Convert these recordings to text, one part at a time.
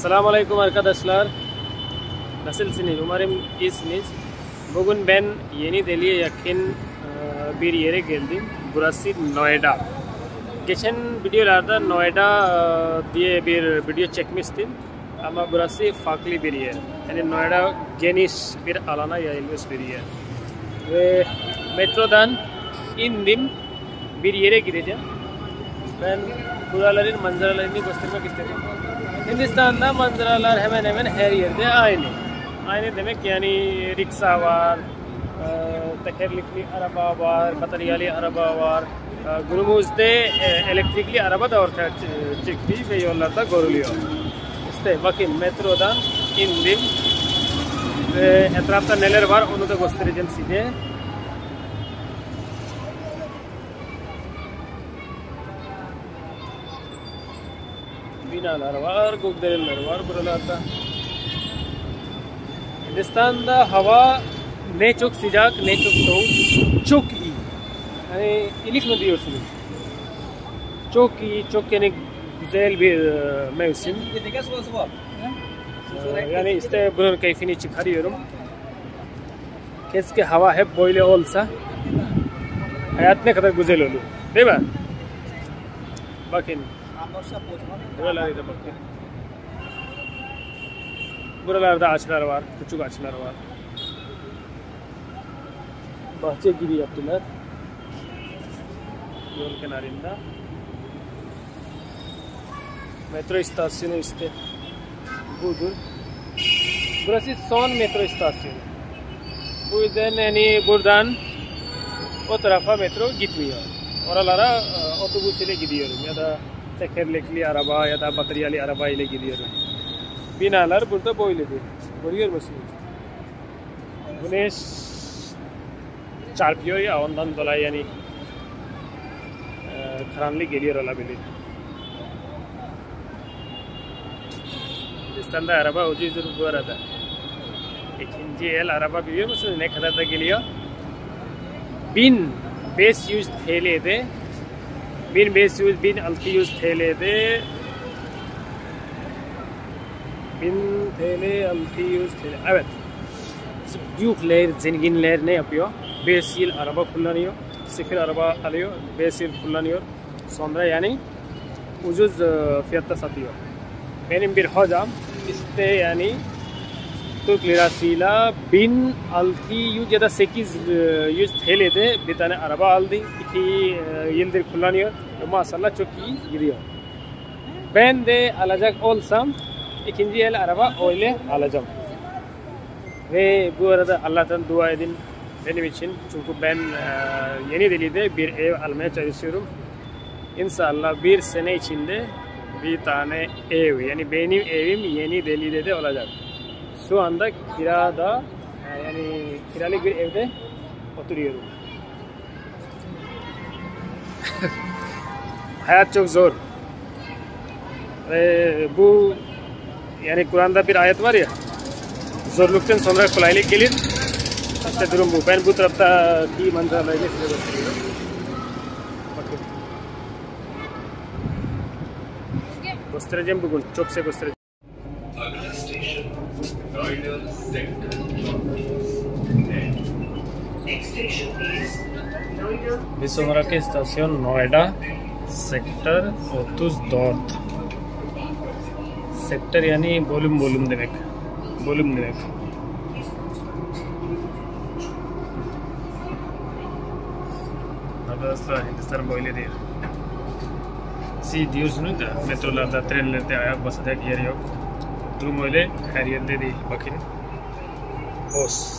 Assalamualaikum arkadaşlar. Nasılsınız? Umarım iyisiniz. Bugün ben yeni Delhi'ye yakın bir yere geldim. Burası Noida. Geçen videolarda Noida diye bir video çekmiştim. Ama burası farklı bir yer. Yani Noida geniş bir alana yayılmış bir yer. Ve metrodan indim. Bir yere gideceğim. Ben buraların manzaralarını göstermek istedim. Hindistan'da manzaralar hemen hemen her yerde aynı. Aynı demek yani riksa var, tekerlekli araba var, bataryalı araba var. Günümüzde elektrikli araba da ortaya çıktı ve yollarda görülüyor. İşte bakın metrodan indim ve etrafta neler var onu da göstereceğim size. Binalar var, gökdelenler var buralarda. Hindistan'da hava ne çok sıcak ne çok soğuk, çok iyi. Yani iyilik mi diyorsunuz? Çok iyi, çok yani güzel bir mevsim. Yani işte bunun keyfini çıkarıyorum. Keşke hava hep böyle olsa. Hayat ne kadar güzel olur, değil mi? Bakın. Buralarda bakın. Buralarda ağaçlar var, küçük ağaçlar var. Bahçe gibi yaptılar. Yol kenarında. Metro istasyonu işte budur. Burası son metro istasyonu. Bu yüzden yani buradan o tarafa metro gitmiyor. Oralara otobüs ile gidiyorum ya da tekerlekli araba ya da bataryalı araba ile gidiyorum. Binalar burada böyledir. Görüyor musunuz? Güneş çarpıyor ya ondan dolayı yani karanlık geliyor olabilir. Hindistan'da araba ucuzdur bu arada. İkinci el araba biliyor musunuz ne kadar da geliyor? 1500 TL'de 1500-1600 TL'de 1000 TL 600 TL. Evet. Büyükler, zenginler ne yapıyor? 5 yıl araba kullanıyor. Sıfır araba alıyor. 5 yıl kullanıyor. Sonra yani ucuz fiyatta satıyor. Benim bir hocam işte yani Türk lirasıyla 1600 ya da 800 TL'de bir tane araba aldı. 2 yıldır kullanıyor. Maşallah çok iyi gidiyor. Ben de alacak olsam ikinci el araba öyle alacağım. Ve bu arada Allah'tan dua edin benim için. Çünkü ben Yeni Delhi'de bir ev almaya çalışıyorum. İnşallah bir sene içinde bir tane ev. Yani benim evim Yeni Delhi'de de olacak. Şu anda kirada yani kiralık bir evde oturuyorum. Hayat çok zor. Ve bu yani Kur'an'da bir ayet var ya, zorluktan sonra kolaylık gelir. İşte durum bu. Ben bu taraftaki manzaraları size gösteriyorum. Bakın. Göstereceğim bugün. Çok şey göstereceğim. Bir sonraki istasyon Noida, sektör 34. Sektör yani bölüm demek. Bölüm demek. Arkadaşlar Hindistan böyle değil. Siz diyorsunuz da metrolarda, trenlerde ayak basacak yer yok. Durum öyle her yerde değil. Bakın. Os.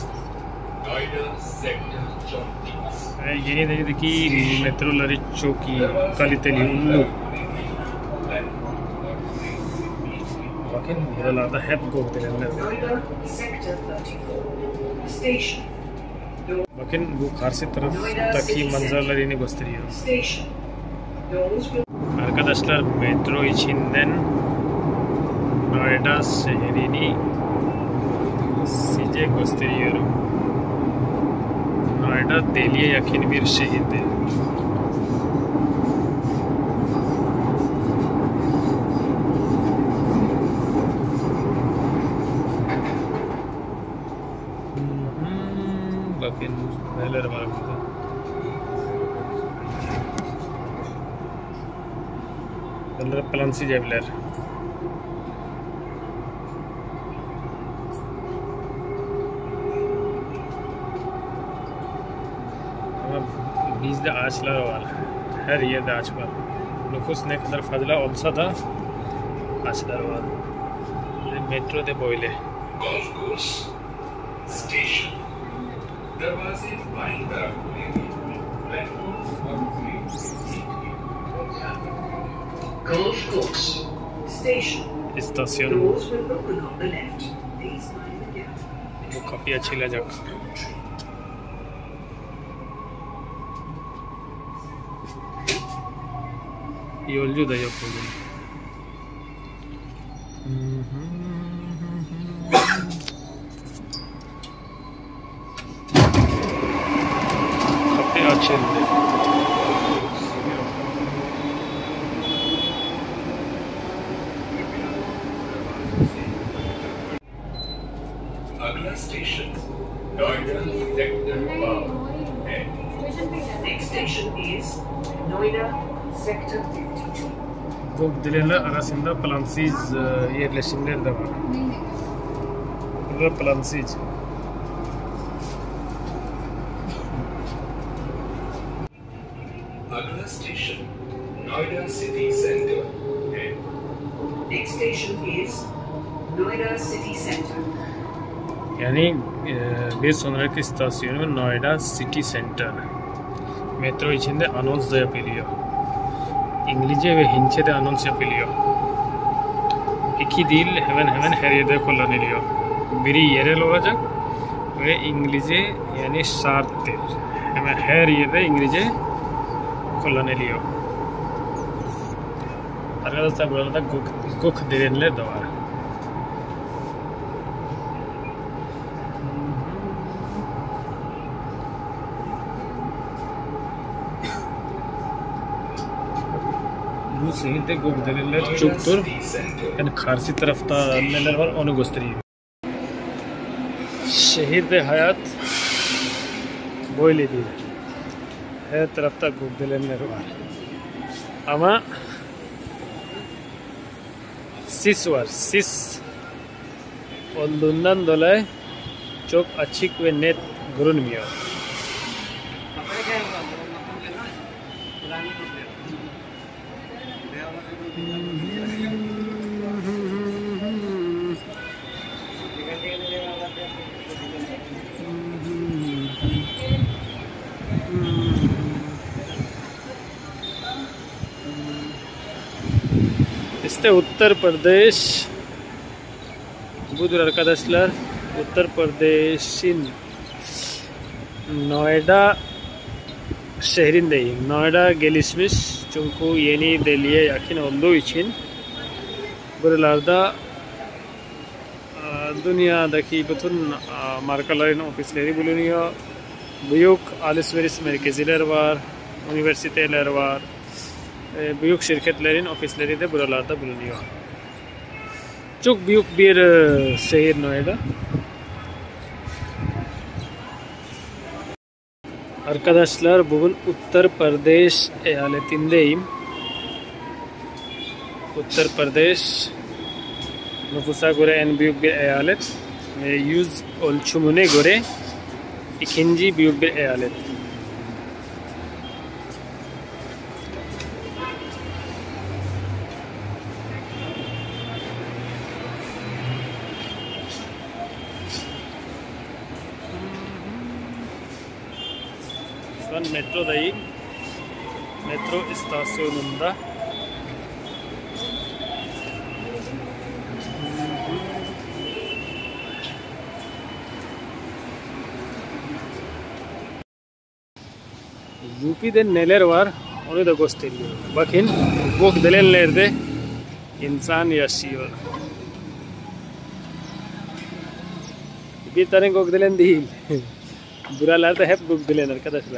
Yeni Delhi'deki metroları çok iyi, kaliteli, ünlü. Bakın buralarda hep gökdelenler var. Bakın bu karşı taraftaki manzaralarını gösteriyor. Arkadaşlar metro içinden Noida şehrini size gösteriyorum. Noida Delhi'ye yakın bir şehirdi. bakın neler var burada. Bunlar plansız evler. Ama bizde ağaçlar var. Her yerde ağaç var. Nüfus ne kadar fazla olsa da ağaçlar var. Metro de böyle. Golf course station. दरवाजे बाईं तरफ खुलेंगे। Platform Golf course station. İstasyon. Doors will open on the left. Please mind the gap. Bu kapı açılacak. Yolcu da yok bugün. Kapı açıldı. अगला स्टेशन Noida sector 5 है। Next station is Noida Sector 52. Gökdelenler arasında plansız yerleşimler de var. Burada plansız. अगला स्टेशन Noida city centre है। Next station is Noida City Center. Yani bir sonraki istasyonu Noida City Center. Metro içinde anons da yapılıyor. İngilizce ve Hintçe de anons yapılıyor. İki dil hemen hemen her yerde kullanılıyor. Biri yerel olacak ve İngilizce yani şarttır. Hemen her yerde İngilizce kullanılıyor. Arkadaşlar burada gökdelenler de var. Bu şehirde gökdelenler çoktur. Yani karşı tarafta neler var onu göstereyim. Şehirde hayat böyle değil. Her tarafta gökdelenler var. Ama sis var. Sis olduğundan dolayı çok açık ve net görünmüyor. İşte Uttar Pradesh. Budur arkadaşlar. Uttar Pradesh'in Noida şehrindeyim. Noida gelişmiş çünkü Yeni Delhi'ye yakın olduğu için buralarda dünyadaki bütün markaların ofisleri bulunuyor. Büyük alışveriş merkezler var, üniversiteler var. Büyük şirketlerin ofisleri de buralarda bulunuyor. Çok büyük bir şehir Noida. Arkadaşlar bugün Uttar Pradesh eyaletindeyim. Uttar Pradesh nüfusa göre en büyük bir eyalet ve yüz ölçümüne göre ikinci büyük bir eyalet. Şu an metrodayım. Metro istasyonunda. UP'de neler var onu da gösteriyor. Bakın gökdelenlerde insan yaşıyor. Bir tane gökdelen değil. Buralarda hep gökdelen arkadaşlar.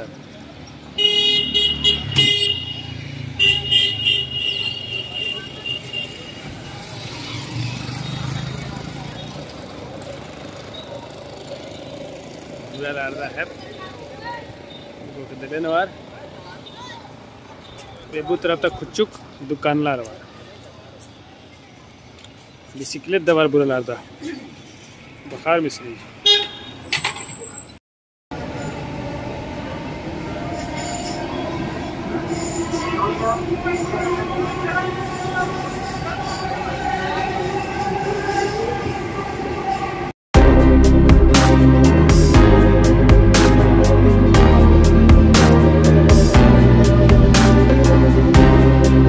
Buralarda hep Burada ne var? Ve bu tarafta küçük dükkanlar var. Bisiklet de var buralarda. Bakar mısınız?